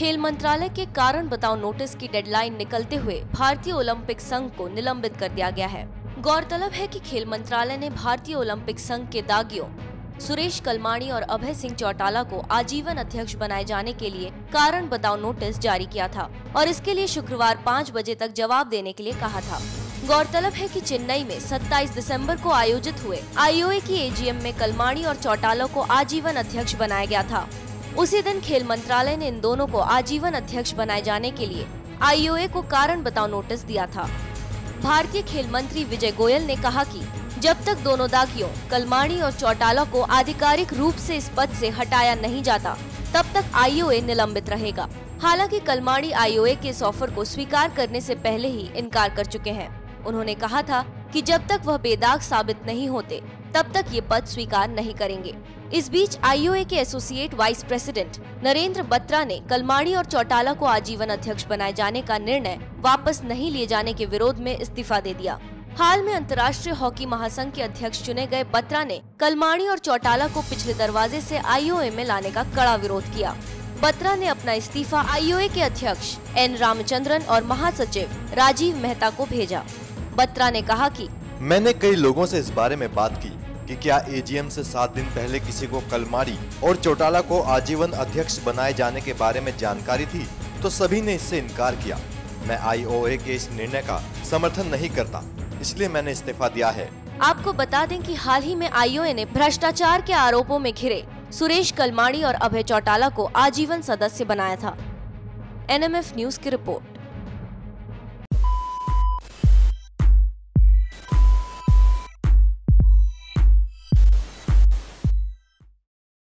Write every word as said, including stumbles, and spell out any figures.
खेल मंत्रालय के कारण बताओ नोटिस की डेडलाइन निकलते हुए भारतीय ओलंपिक संघ को निलंबित कर दिया गया है। गौरतलब है कि खेल मंत्रालय ने भारतीय ओलंपिक संघ के दागियों सुरेश कलमाड़ी और अभय सिंह चौटाला को आजीवन अध्यक्ष बनाए जाने के लिए कारण बताओ नोटिस जारी किया था और इसके लिए शुक्रवार पाँच बजे तक जवाब देने के लिए कहा था। गौरतलब है कि चेन्नई में सत्ताईस दिसंबर को आयोजित हुए आई ओ ए की ए जी एम में कलमाड़ी और चौटाला को आजीवन अध्यक्ष बनाया गया था। उसी दिन खेल मंत्रालय ने इन दोनों को आजीवन अध्यक्ष बनाए जाने के लिए आई ओ ए को कारण बताओ नोटिस दिया था। भारतीय खेल मंत्री विजय गोयल ने कहा कि जब तक दोनों दागियों कलमाड़ी और चौटाला को आधिकारिक रूप से इस पद से हटाया नहीं जाता तब तक आई ओ ए निलंबित रहेगा। हालांकि कलमाड़ी आई ओ ए के इस ऑफर को स्वीकार करने से पहले ही इनकार कर चुके हैं। उन्होंने कहा था कि जब तक वह बेदाग साबित नहीं होते तब तक ये पद स्वीकार नहीं करेंगे। इस बीच आई ओ ए के associate vice president Narendra Batra ने कलमाड़ी और चौटाला को आजीवन अध्यक्ष बनाए जाने का निर्णय वापस नहीं लिए जाने के विरोध में इस्तीफा दे दिया। हाल में अंतर्राष्ट्रीय हॉकी महासंघ के अध्यक्ष चुने गए बत्रा ने कलमाड़ी और चौटाला को पिछले दरवाजे से आई ओ ए में लाने का कड़ा विरोध किया। बत्रा ने अपना इस्तीफा आई ओ ए के अध्यक्ष एन रामचंद्रन और महासचिव राजीव मेहता को भेजा। बत्रा ने कहा कि मैंने कई लोगों से इस बारे में बात की कि क्या ए जी एम से सात दिन पहले किसी को कलमाड़ी और चौटाला को आजीवन अध्यक्ष बनाए जाने के बारे में जानकारी थी, तो सभी ने इससे इनकार किया। मैं आई ओ ए के इस निर्णय का समर्थन नहीं करता, इसलिए मैंने इस्तीफा दिया है। आपको बता दें कि हाल ही में आई ओ ए ने भ्रष्टाचार के आरोपों में घिरे सुरेश कलमाड़ी और अभय चौटाला को आजीवन सदस्य बनाया था। एन एम एफ न्यूज की रिपोर्ट।